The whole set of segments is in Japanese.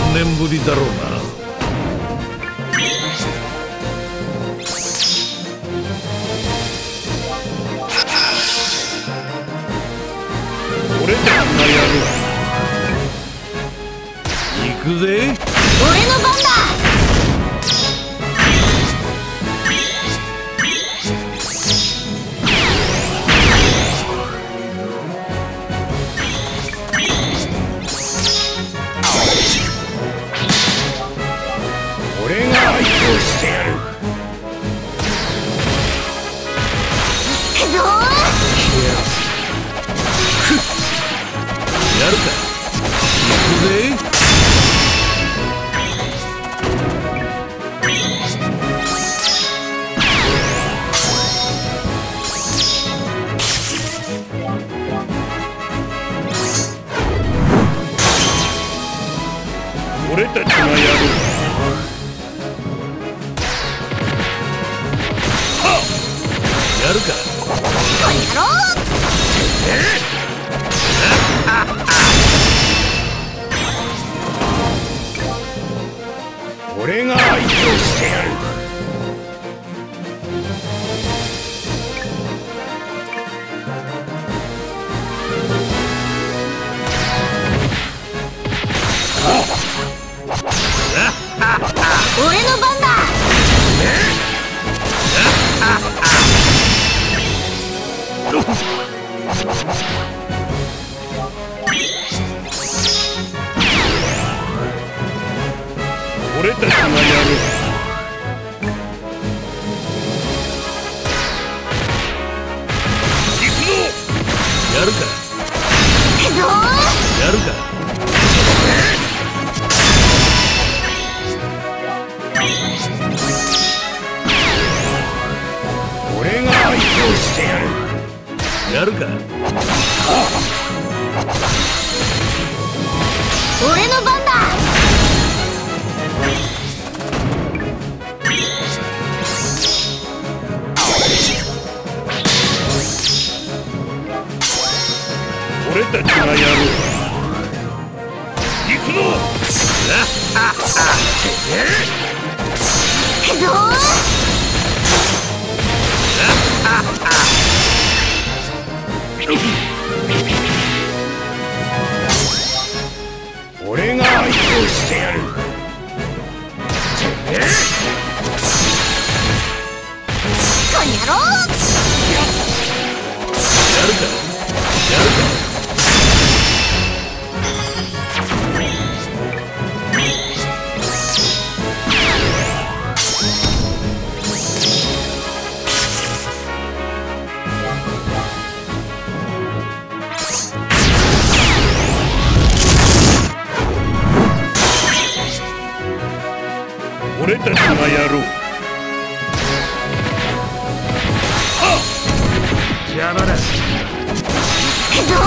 何年ぶりだろうな。俺たちがやる。行くぜ。 俺の番だ。 俺が相手をしてやる。 行くぞやるか。行くぜ。俺たちがやる。やるか。 こん野郎。 俺が相手をしてやる。 俺の番だ。 俺たちがやる。行くぞ。やるか。 行くぞやるか。俺が相手をしてやる。やるか。 俺の番だ。 俺たちがやる。行くぞ。 行くぞ俺が相手をしてやる。 こん野郎。 やるか。やるか。俺たちがやろう。邪魔だ。 行くぞ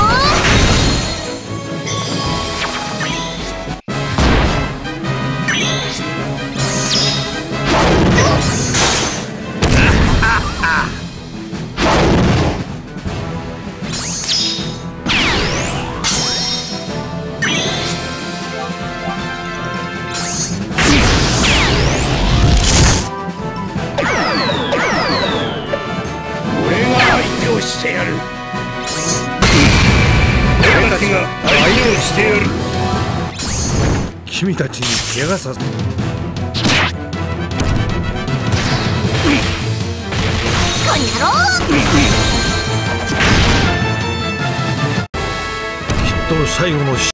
してやる。俺たちが相手をしてやる。君たちに怪我させ。きっこん野郎。 と最後の